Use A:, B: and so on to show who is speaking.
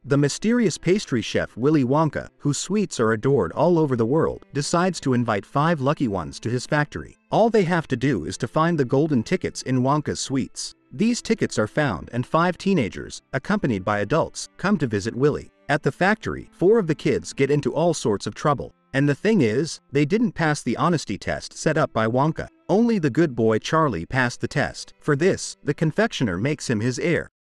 A: The mysterious pastry chef Willy Wonka, whose sweets are adored all over the world, decides to invite 5 lucky ones to his factory. All they have to do is to find the golden tickets in Wonka's sweets. These tickets are found and 5 teenagers, accompanied by adults, come to visit Willy. At the factory, 4 of the kids get into all sorts of trouble. And the thing is, they didn't pass the honesty test set up by Wonka. Only the good boy Charlie passed the test. For this, the confectioner makes him his heir.